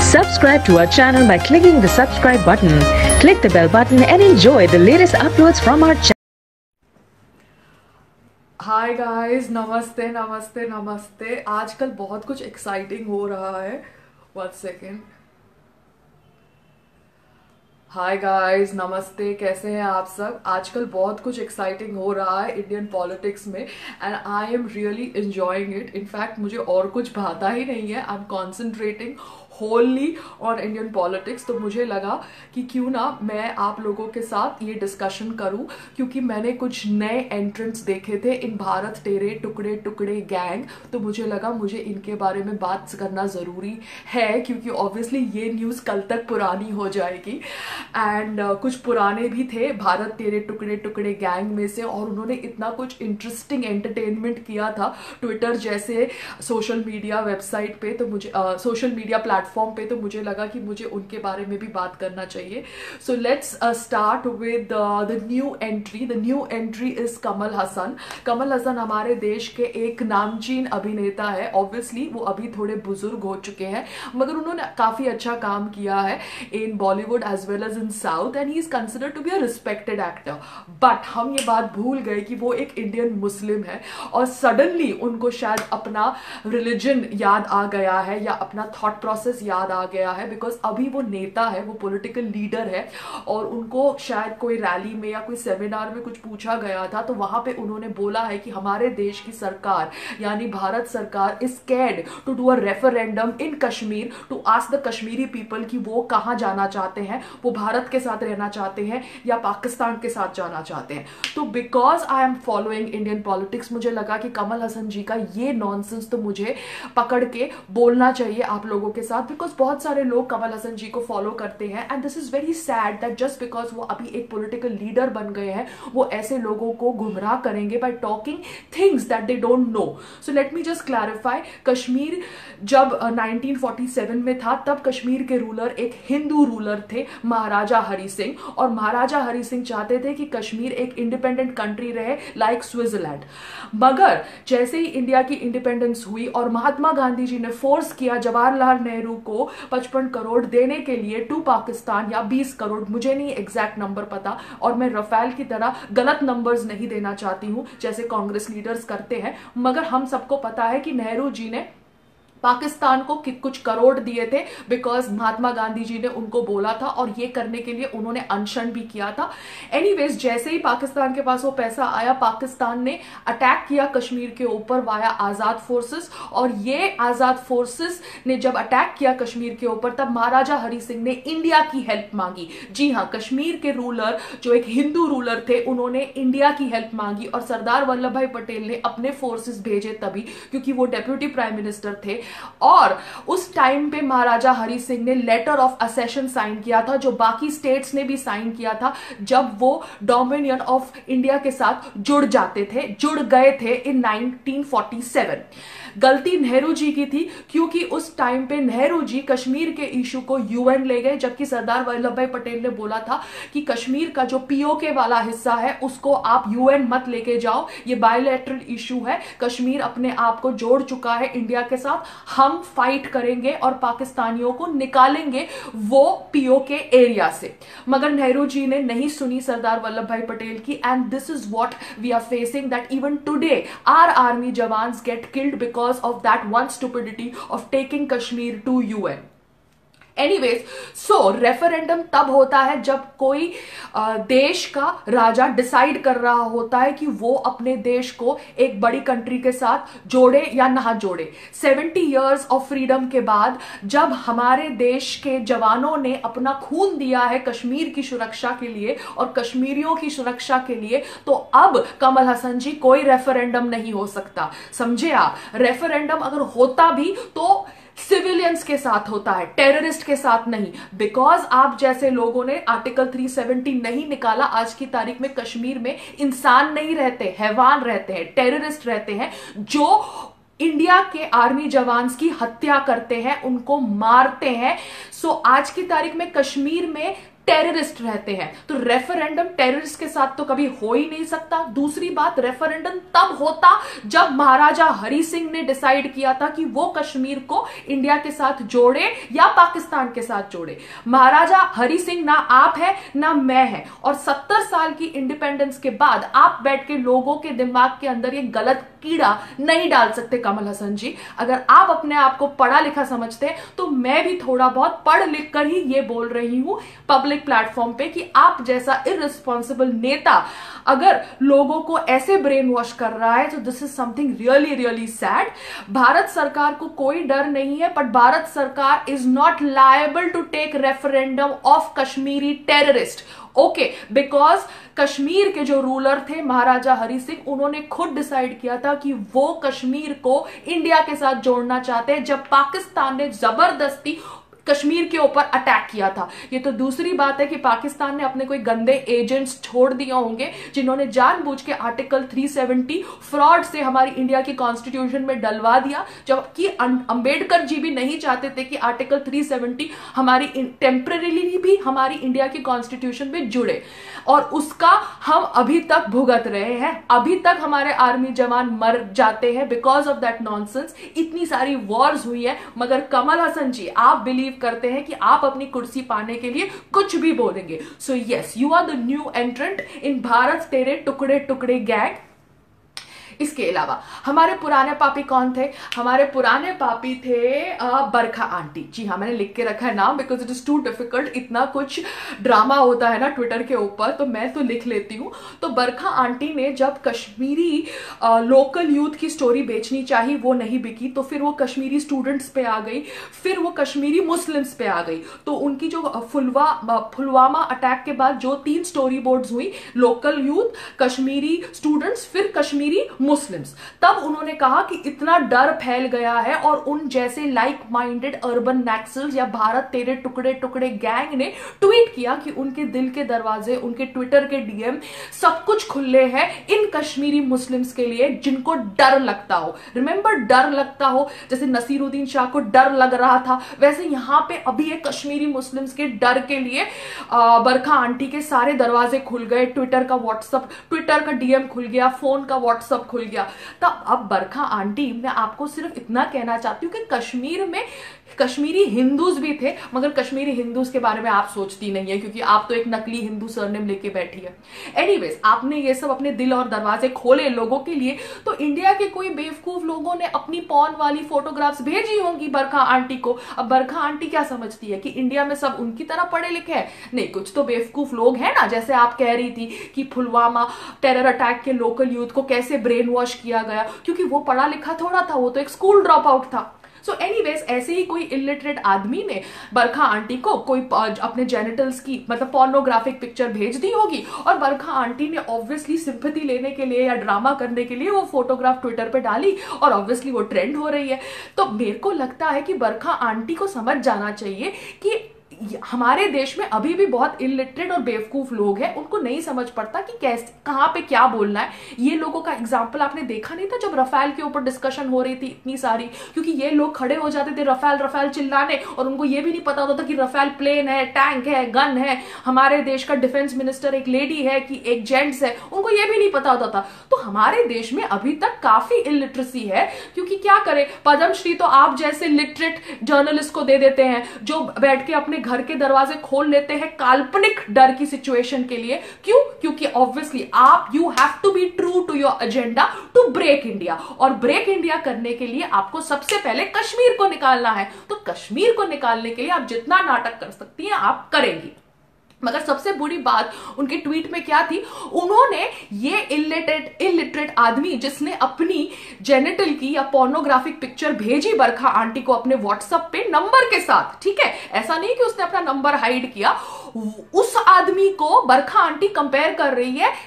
Subscribe to our channel by clicking the subscribe button. Click the bell button and enjoy the latest uploads from our channel. Hi guys, नमस्ते नमस्ते नमस्ते। आजकल बहुत कुछ exciting हो रहा है। 1 सेकेंड। हाय गाइस, नमस्ते, कैसे हैं आप सब। आजकल बहुत कुछ एक्साइटिंग हो रहा है इंडियन पॉलिटिक्स में and I am really enjoying it. In fact मुझे और कुछ भाता ही नहीं है। I am concentrating wholly on Indian politics. तो मुझे लगा कि क्यों ना मैं आप लोगों के साथ ये डिस्कशन करूं, क्योंकि मैंने कुछ नए एंट्रेंट्स देखे थे इन भारत तेरे टुकड़े टुकड़े गैंग। तो मुझे लगा मुझे इनके बारे में बात करना ज़रूरी है, क्योंकि ऑब्वियसली ये न्यूज़ कल तक पुरानी हो जाएगी। एंड कुछ पुराने भी थे भारत तेरे टुकड़े टुकड़े गैंग में से, और उन्होंने इतना कुछ इंटरेस्टिंग एंटरटेनमेंट किया था ट्विटर जैसे सोशल मीडिया वेबसाइट पे। तो मुझे सोशल मीडिया प्लेटफॉर्म पे, तो मुझे लगा कि मुझे उनके बारे में भी बात करना चाहिए। So let's start with the new entry. The new entry is Kamal Haasan. Kamal Haasan हमारे देश के एक नामचीन अभिनेता है। ऑब्वियसली वो अभी थोड़े बुजुर्ग हो चुके हैं, मगर उन्होंने काफी अच्छा काम किया है in Bollywood as well as in south, and he is considered to be a respected actor. But हम ये बात भूल गए कि वो एक इंडियन मुस्लिम है, और सडनली उनको शायद अपना रिलीजन याद आ गया है या अपना थॉट प्रोसेस याद आ गया है। बिकॉज अभी वो नेता है, वो पॉलिटिकल लीडर है, और उनको शायद कोई रैली में या कोई सेमिनार में कुछ पूछा गया था, तो वहां पे उन्होंने बोला है कि हमारे देश की सरकार यानी भारत सरकार is scared to do a referendum in Kashmir to ask the Kashmiri people कि वो कहां जाना चाहते हैं, वो भारत के साथ रहना चाहते हैं या पाकिस्तान के साथ जाना चाहते हैं। तो because I am following Indian politics, मुझे लगा कि कमल हसन जी का ये नॉनसेंस तो मुझे पकड़ के बोलना चाहिए आप लोगों के साथ। बिकॉज बहुत सारे लोग कमल हसन जी को फॉलो करते हैं, and this is very sad that just because वो अभी एक पॉलिटिकल लीडर बन गए हैं, वो ऐसे लोगों को गुमराह करेंगे by talking things that they don't know. So let me just clarify. Kashmir जब 1947 में था, तब कश्मीर के रूलर एक हिंदू रूलर थे, महाराजा हरि सिंह। और महाराजा हरि सिंह चाहते थे कि कश्मीर एक इंडिपेंडेंट कंट्री रहे लाइक स्विट्जरलैंड। मगर जैसे ही इंडिया की इंडिपेंडेंस हुई और महात्मा गांधी जी ने फोर्स किया जवाहरलाल नेहरू को 55 करोड़ देने के लिए टू पाकिस्तान, या 20 करोड़, मुझे नहीं एग्जैक्ट नंबर पता, और मैं रफेल की तरह गलत नंबर्स नहीं देना चाहती हूं जैसे कांग्रेस लीडर्स करते हैं। मगर हम सबको पता है कि नेहरू जी ने पाकिस्तान को कुछ करोड़ दिए थे बिकॉज महात्मा गांधी जी ने उनको बोला था, और ये करने के लिए उन्होंने अनशन भी किया था। एनीवेज, जैसे ही पाकिस्तान के पास वो पैसा आया, पाकिस्तान ने अटैक किया कश्मीर के ऊपर वाया आजाद फोर्सेस, और ये आजाद फोर्सेस ने जब अटैक किया कश्मीर के ऊपर, तब महाराजा हरि सिंह ने इंडिया की हेल्प मांगी। जी हाँ, कश्मीर के रूलर जो एक हिंदू रूलर थे, उन्होंने इंडिया की हेल्प मांगी, और सरदार वल्लभ भाई पटेल ने अपने फोर्सेस भेजे तभी, क्योंकि वो डेप्यूटी प्राइम मिनिस्टर थे। और उस टाइम पे महाराजा हरि सिंह ने लेटर ऑफ असेशन साइन किया था, जो बाकी स्टेट्स ने भी साइन किया था जब वो डोमिनियन ऑफ इंडिया के साथ जुड़ गए थे इन 1947। गलती नेहरू जी की थी, क्योंकि उस टाइम पे नेहरू जी कश्मीर के इशू को यूएन ले गए, जबकि सरदार वल्लभ भाई पटेल ने बोला था कि कश्मीर का जो पीओके वाला हिस्सा है उसको आप यूएन मत लेके जाओ, ये बायलैटरल इशू है, कश्मीर अपने आप को जोड़ चुका है इंडिया के साथ, हम फाइट करेंगे और पाकिस्तानियों को निकालेंगे वो पीओके एरिया से। मगर नेहरू जी ने नहीं सुनी सरदार वल्लभ भाई पटेल की, and this is what we are facing, that even today our army jawans get killed because of that one stupidity of taking Kashmir to UN. Anyways, so referendum तब होता है जब कोई देश का राजा डिसाइड कर रहा होता है कि वो अपने देश को एक बड़ी कंट्री के साथ जोड़े या ना जोड़े। 70 इयर्स ऑफ फ्रीडम के बाद जब हमारे देश के जवानों ने अपना खून दिया है कश्मीर की सुरक्षा के लिए और कश्मीरियों की सुरक्षा के लिए, तो अब कमल हसन जी कोई रेफरेंडम नहीं हो सकता। समझे आप? रेफरेंडम अगर होता भी तो सिविलियंस के साथ होता है, टेररिस्ट के साथ नहीं। बिकॉज आप जैसे लोगों ने आर्टिकल 370 नहीं निकाला, आज की तारीख में कश्मीर में इंसान नहीं रहते, हैवान रहते हैं, टेररिस्ट रहते हैं, जो इंडिया के आर्मी जवान्स की हत्या करते हैं, उनको मारते हैं। सो आज की तारीख में कश्मीर में टेररिस्ट रहते हैं, तो रेफरेंडम टेररिस्ट के साथ तो कभी हो ही नहीं सकता। दूसरी बात, रेफरेंडम तब होता जब महाराजा हरि सिंह ने डिसाइड किया था कि वो कश्मीर को इंडिया के साथ जोड़े या पाकिस्तान के साथ जोड़े। महाराजा हरि सिंह ना आप है ना मैं है, और 70 साल की इंडिपेंडेंस के बाद आप बैठ के लोगों के दिमाग के अंदर ये गलत कीड़ा नहीं डाल सकते। कमल हसन जी, अगर आप अपने आप को पढ़ा लिखा समझते हैं तो मैं भी थोड़ा बहुत पढ़ लिख कर ही ये बोल रही हूं पब्लिक प्लेटफॉर्म पे कि आप जैसा इररिस्पॉन्सिबल नेता अगर लोगों को ऐसे ब्रेन वॉश कर रहा है तो this is something really really sad. Bharat सरकार को कोई डर नहीं है, बट भारत सरकार is not liable to take referendum of Kashmiri terrorist. Okay, because Kashmir के जो रूलर थे महाराजा हरि सिंह, उन्होंने खुद डिसाइड किया था कि वो कश्मीर को इंडिया के साथ जोड़ना चाहते हैं जब पाकिस्तान ने जबरदस्ती कश्मीर के ऊपर अटैक किया था। ये तो दूसरी बात है कि पाकिस्तान ने अपने कोई गंदे एजेंट्स छोड़ दिए होंगे जिन्होंने जानबूझ के आर्टिकल 370 फ्रॉड से हमारी इंडिया की कॉन्स्टिट्यूशन में डलवा दिया, जबकि अंबेडकर जी भी नहीं चाहते थे कि आर्टिकल 370 हमारी टेम्परेरीली भी हमारी इंडिया की कॉन्स्टिट्यूशन में जुड़े, और उसका हम अभी तक भुगत रहे हैं। अभी तक हमारे आर्मी जवान मर जाते हैं बिकॉज ऑफ दैट नॉनसेंस। इतनी सारी वॉर्स हुई है, मगर कमल हसन जी आप बिलीव करते हैं कि आप अपनी कुर्सी पाने के लिए कुछ भी बोलेंगे। So yes, you are the new entrant in Bharat तेरे टुकड़े टुकड़े गैंग। इसके अलावा हमारे पुराने पापी कौन थे? हमारे पुराने पापी थे बरखा आंटी। जी हाँ, मैंने लिख के रखा है नाम because it is too difficult. इतना कुछ ड्रामा होता है ना ट्विटर के ऊपर, तो मैं तो लिख लेती हूँ। तो बरखा आंटी ने जब कश्मीरी लोकल यूथ की स्टोरी बेचनी चाहिए, वो नहीं बिकी, तो फिर वो कश्मीरी स्टूडेंट्स पे आ गई, फिर वो कश्मीरी मुस्लिम्स पे आ गई। तो उनकी जो पुलवामा अटैक के बाद जो 3 स्टोरी बोर्ड्स हुई, लोकल यूथ, कश्मीरी स्टूडेंट्स, फिर कश्मीरी मुस्लिम्स, तब उन्होंने कहा कि इतना डर फैल गया है, और उन जैसे लाइक माइंडेड अर्बन नक्सल्स या भारत तेरे टुकड़े टुकड़े गैंग ने ट्वीट किया कि उनके दिल के दरवाजे, उनके ट्विटर के डीएम सब कुछ खुले हैं इन कश्मीरी मुस्लिम्स के लिए जिनको डर लगता हो। रिमेंबर, डर लगता हो, जैसे नसीरुद्दीन शाह को डर लग रहा था, वैसे यहां पे अभी एक कश्मीरी मुस्लिम्स के डर के लिए बरखा आंटी के सारे दरवाजे खुल गए। ट्विटर का डीएम खुल गया, फोन का व्हाट्सएप खुल गया। तब अब बरखा आंटी, मैं आपको सिर्फ इतना कहना चाहती हूँ कि कश्मीर में कश्मीरी हिंदूज भी थे, मगर कश्मीरी हिंदूज के बारे में आप सोचती नहीं है क्योंकि आप तो एक नकली हिंदू सरनेम लेके बैठी है। एनीवेज, आपने ये सब अपने दिल और दरवाजे खोले लोगों के लिए, तो इंडिया के कोई बेवकूफ लोगों ने अपनी पॉर्न वाली फोटोग्राफ्स भेजी होंगी बरखा आंटी को। अब बरखा आंटी क्या समझती है कि इंडिया में सब उनकी तरह पढ़े लिखे हैं? नहीं, कुछ तो बेवकूफ लोग हैं ना। जैसे आप कह रही थी कि पुलवामा टेरर अटैक के लोकल यूथ को कैसे ब्रेन वॉश किया गया, क्योंकि वो पढ़ा लिखा थोड़ा था, वो तो एक स्कूल ड्रॉप आउट था। सो एनीवेज, ऐसे ही कोई इलिटरेट आदमी ने बरखा आंटी को कोई अपने जेनिटल्स की मतलब पोर्नोग्राफिक पिक्चर भेज दी होगी, और बरखा आंटी ने ऑब्वियसली सिंपैथी लेने के लिए या ड्रामा करने के लिए वो फोटोग्राफ ट्विटर पे डाली, और ऑब्वियसली वो ट्रेंड हो रही है। तो मेरे को लगता है कि बरखा आंटी को समझ जाना चाहिए कि हमारे देश में अभी भी बहुत इलिटरेट और बेवकूफ लोग हैं, उनको नहीं समझ पड़ता कि कैसे कहां पे क्या बोलना है। ये लोगों का एग्जाम्पल आपने देखा नहीं था जब रफेल के ऊपर डिस्कशन हो रही थी इतनी सारी, क्योंकि ये लोग खड़े हो जाते थे रफेल रफेल चिल्लाने, और उनको ये भी नहीं पता होता था कि रफेल प्लेन है, टैंक है, गन है, हमारे देश का डिफेंस मिनिस्टर एक लेडी है कि एक जेंट्स है, उनको ये भी नहीं पता होता था। तो हमारे देश में अभी तक काफी इलिटरेसी है, क्योंकि क्या करें, पद्मश्री तो आप जैसे लिटरेट जर्नलिस्ट को दे देते हैं जो बैठ के अपने घर के दरवाजे खोल लेते हैं काल्पनिक डर की सिचुएशन के लिए। क्यों? क्योंकि ऑब्वियसली आप you have to be true to your agenda to break India, और ब्रेक इंडिया करने के लिए आपको सबसे पहले कश्मीर को निकालना है। तो कश्मीर को निकालने के लिए आप जितना नाटक कर सकती हैं आप करेंगी। मगर सबसे बुरी बात उनके ट्वीट में क्या थी, उन्होंने ये इलिटरेट आदमी जिसने अपनी जेनिटल की या पोर्नोग्राफिक पिक्चर भेजी बरखा आंटी को अपने व्हाट्सएप पे नंबर के साथ, ठीक है, ऐसा नहीं कि उसने अपना नंबर हाइड किया, उस आदमी को बरखा आंटी कंपेयर कर रही है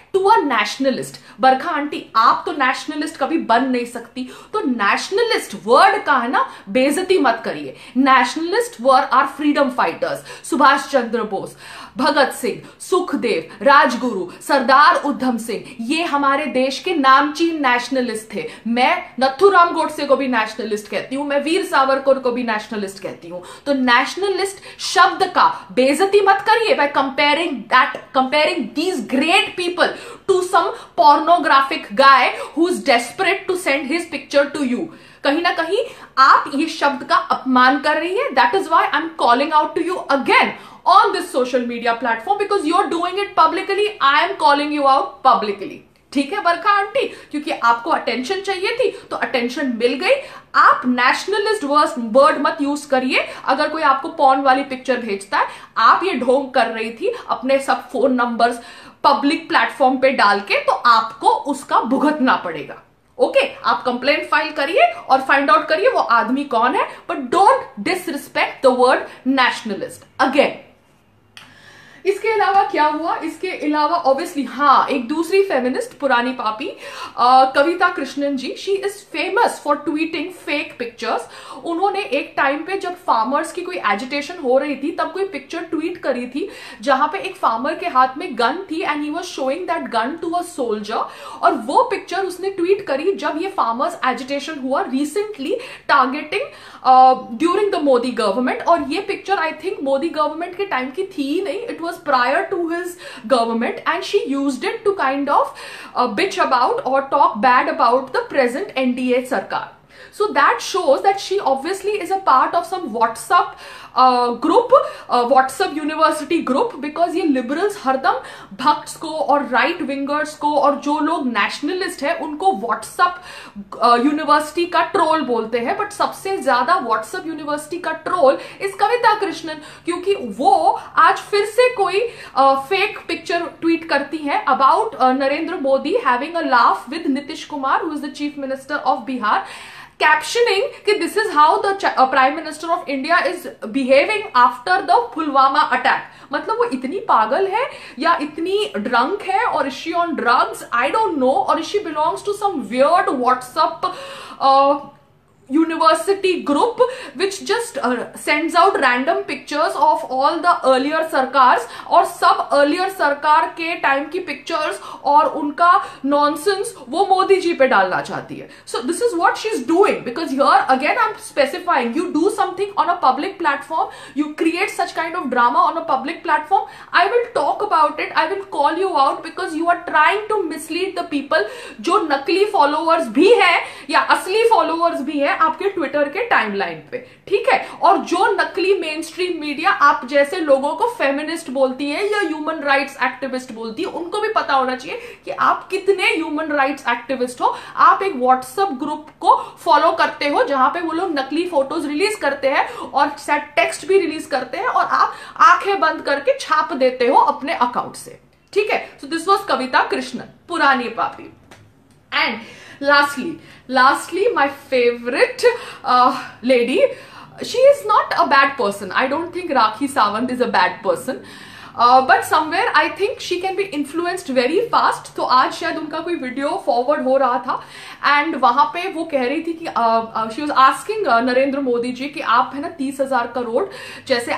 to a nationalist. Barkha aunty आप तो नेशनलिस्ट कभी बन नहीं सकती, तो नेशनलिस्ट वर्ड का है ना बेइज्जती मत करिए। Nationalist were are freedom fighters, Subhash Chandra Bose, Bhagat Singh, Sukhdev, Rajguru, Sardar Udham Singh, ये हमारे देश के नामचीन नेशनलिस्ट थे। मैं नथुराम गोडसे को भी नेशनलिस्ट कहती हूं, मैं वीर सावरकर को भी नेशनलिस्ट कहती हूं। तो नेशनलिस्ट शब्द का बेइज्जती मत करिए by comparing these great people to some pornographic guy who is desperate to send his picture to you. कहीं ना कहीं आप ये शब्द का अपमान कर रही है। That is why I am calling out to you again on this social media platform because you're doing it publicly. I am calling you out publicly. ठीक है बरखा आंटी, क्योंकि आपको अटेंशन चाहिए थी तो अटेंशन मिल गई। आप नेशनलिस्ट वर्ड मत यूज करिए। अगर कोई आपको पॉर्न वाली पिक्चर भेजता है, आप ये ढोंग कर रही थी अपने सब फोन नंबर्स पब्लिक प्लेटफॉर्म पे डाल के, तो आपको उसका भुगतना पड़ेगा। ओके, आप कंप्लेंट फाइल करिए और फाइंड आउट करिए वो आदमी कौन है, but don't disrespect the word nationalist again. इसके अलावा क्या हुआ, इसके अलावा ऑब्वियसली हाँ, एक दूसरी फेमिनिस्ट पुरानी पापी Kavita Krishnan ji, she is famous for tweeting fake pictures. उन्होंने एक टाइम पे जब फार्मर्स की कोई एजिटेशन हो रही थी तब कोई पिक्चर ट्वीट करी थी जहां पे एक फार्मर के हाथ में गन थी and he was showing that gun to a soldier. और वो पिक्चर उसने ट्वीट करी जब ये फार्मर्स एजिटेशन हुआ recently, targeting during the Modi government. और ये picture I think Modi government के टाइम की थी ही नहीं, it was prior to his government, and she used it to kind of bitch about or talk bad about the present NDA sarkar. So that shows that she obviously is a part of some WhatsApp group, WhatsApp university group, because ये liberals हरदम भक्ट्स को और right wingers को और जो लोग nationalist है उनको व्हाट्सएप यूनिवर्सिटी का ट्रोल बोलते हैं। बट सबसे ज्यादा व्हाट्सएप यूनिवर्सिटी का ट्रोल इस कविता कृष्णन, क्योंकि वो आज फिर से कोई फेक पिक्चर ट्वीट करती है about Narendra Modi having a laugh with Nitish Kumar who is the chief minister of Bihar, captioning कि this is how the Prime Minister of India is behaving after the Pulwama attack। मतलब वो इतनी पागल है या इतनी ड्रंक है, और is she on drugs? I don't know, or she belongs to some weird WhatsApp university group which just sends out random pictures of all the earlier सरकार्स और सब earlier सरकार के टाइम की पिक्चर्स और उनका नॉनसेंस वो मोदी जी पे डालना चाहती है। So this is what she's doing, because here again I'm specifying, you do something on a public platform, you create such kind of drama on a public platform, I will talk about it, I will call you out because you are trying to mislead the people जो नकली followers भी हैं या असली followers भी हैं आपके Twitter के टाइमलाइन पे, ठीक है। और जो नकली मेन स्ट्रीम मीडिया आप जैसे लोगों को फेमिनिस्ट बोलती है या ह्यूमन राइट्स एक्टिविस्ट बोलती है, उनको भी पता होना चाहिए कि आप कितने ह्यूमन राइट्स एक्टिविस्ट हो। आप एक व्हाट्सएप ग्रुप को फॉलो करते हो जहां पे वो लोग नकली फोटोज रिलीज करते हैं और सैड टेक्स्ट भी रिलीज करते हैं और आप आंखें बंद करके छाप देते हो अपने अकाउंट से, ठीक है। So this was Kavita Krishnan, पुरानी पापी। And lastly, my favorite lady, she is not a bad person. I don't think Rakhi Sawant is a bad person. But somewhere I think she can be influenced very fast. तो आज शायद उनका कोई video forward हो रहा था and वहां पे वो कह रही थी कि she was asking Narendra Modi ji कि आप है ना 30,000 करोड़ जैसे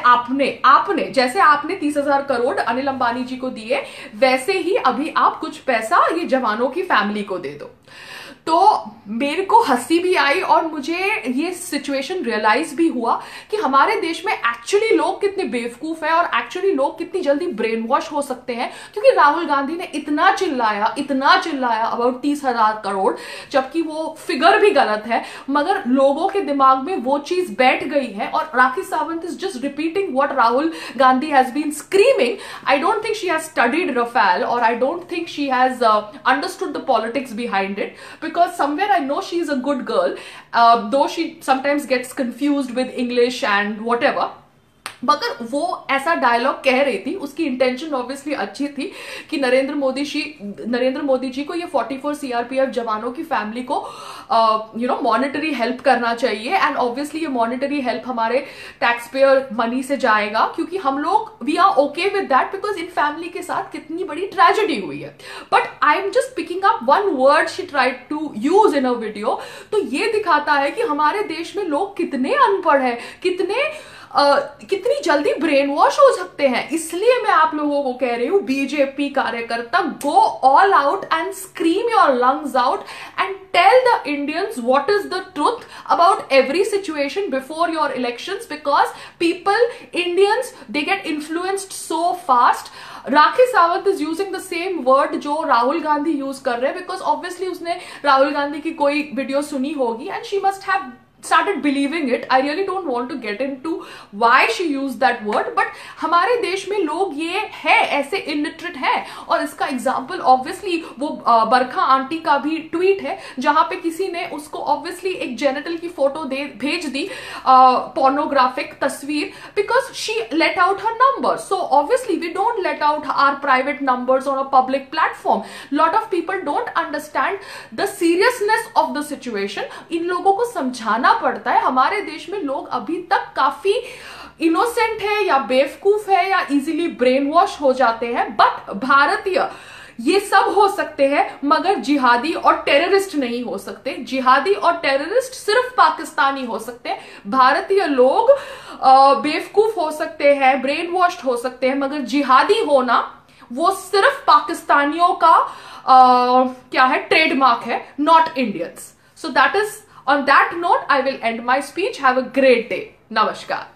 आपने 30,000 करोड़ अनिल अंबानी जी को दिए, वैसे ही अभी आप कुछ पैसा ये जवानों की फैमिली को दे दो। तो मेरे को हंसी भी आई और मुझे ये सिचुएशन रियलाइज भी हुआ कि हमारे देश में एक्चुअली लोग कितने बेवकूफ हैं और एक्चुअली लोग कितनी जल्दी ब्रेन वॉश हो सकते हैं। क्योंकि राहुल गांधी ने इतना चिल्लाया अबाउट 30,000 करोड़, जबकि वो फिगर भी गलत है, मगर लोगों के दिमाग में वो चीज बैठ गई है। और Rakhi Sawant is just repeating what Rahul Gandhi has been screaming. I don't think she has studied Rafale और I don't think she has understood the politics behind it, because somewhere I know she is a good girl, though she sometimes gets confused with English and whatever. मगर वो ऐसा dialogue कह रही थी, उसकी intention obviously अच्छी थी कि नरेंद्र मोदी जी को ये 44 सीआरपीएफ जवानों की फैमिली को मॉनेटरी हेल्प करना चाहिए। एंड ऑब्वियसली ये मॉनेटरी हेल्प हमारे टैक्स पेयर मनी से जाएगा, क्योंकि हम लोग we are okay with that, because इन फैमिली के साथ कितनी बड़ी ट्रेजेडी हुई है। But I am just picking up one word she tried to use in a video. तो ये दिखाता है कि हमारे देश में लोग कितने अनपढ़ है, कितनी जल्दी ब्रेन वॉश हो सकते हैं। इसलिए मैं आप लोगों को कह रही हूं, बीजेपी कार्यकर्ता, go all out and scream your lungs out and tell the Indians what is the truth about every situation before your elections, because people, Indians, they get influenced so fast. Rakhi Sawant is using the same word जो Rahul Gandhi use कर रहे हैं, because obviously उसने राहुल गांधी की कोई video सुनी होगी and she must have started believing it. I really don't want to get into why she used that word, but हमारे देश में लोग ये है, ऐसे illiterate हैं। और इसका एग्जाम्पल ऑब्वियसली वो बरखा आंटी का भी ट्वीट है, जहां पे किसी ने उसको ऑब्वियसली एक जेनिटल की फोटो भेज दी, पोर्नोग्राफिक तस्वीर, because she let out her number. So obviously we don't let out our private numbers on a public platform. Lot of people don't understand the seriousness of the situation. इन लोगों को समझाना पड़ता है। हमारे देश में लोग अभी तक काफी इनोसेंट है या बेवकूफ है या इजीली ब्रेन वॉश हो जाते हैं। बट भारतीय ये सब हो सकते हैं, मगर जिहादी और टेररिस्ट नहीं हो सकते। जिहादी और टेररिस्ट सिर्फ पाकिस्तानी हो सकते हैं। भारतीय लोग बेवकूफ हो सकते हैं, ब्रेन वॉश्ड हो सकते हैं, मगर जिहादी होना वो सिर्फ पाकिस्तानियों का क्या है, ट्रेडमार्क है, not Indians. So that is On that note, I will end my speech. Have a great day. Namaskar.